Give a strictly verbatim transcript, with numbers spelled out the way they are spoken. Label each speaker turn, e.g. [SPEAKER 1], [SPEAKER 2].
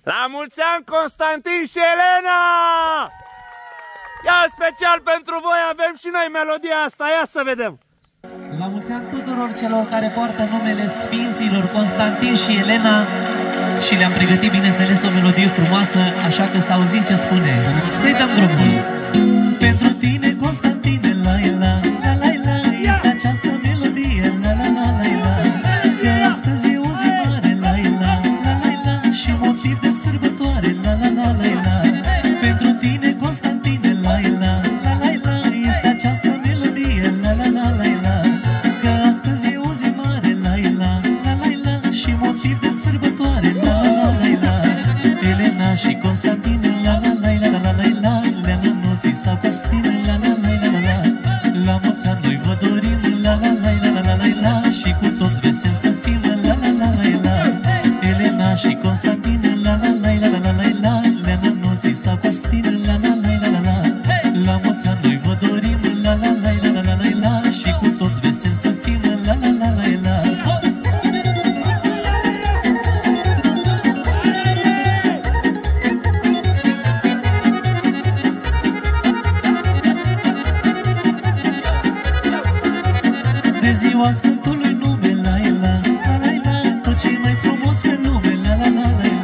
[SPEAKER 1] La mulți ani, Constantin și Elena! Ia special pentru voi avem și noi melodia asta, ia să vedem!
[SPEAKER 2] La mulți ani tuturor celor care poartă numele Sfinților Constantin și Elena și le-am pregătit, bineînțeles, o melodie frumoasă, așa că să auzim ce spune. Să-i dăm drumul! Pentru tine, Constantine, la la la la la, este această melodie, la la la la la, că astăzi e o zi mare, la la la la la, și motiv de sărbătoare, la la la la la. Pentru tine, Constantine, la la la la la, este această melodie, la la la la la, că astăzi e o zi mare, la la la la la, și motiv de sărbătoare, la la la la la. Elena și Constantine, la la la la la la la, le-am înunțit sau Costine, la la la la la la. La mulți ani noi vă dorim, la la la la la la la, și cu toți veseli să fim, la la la la la. Elena și Constantine, la la la la la la la, le-am înunțit sau Costine, la la la la la la. La mulți ani noi vă dorim, la la la la la la la, și cu toți veseli să fim, la la la la la. De ziua Sfântului nume, la la la la la, tot ce mai frumos pe lume, la la la la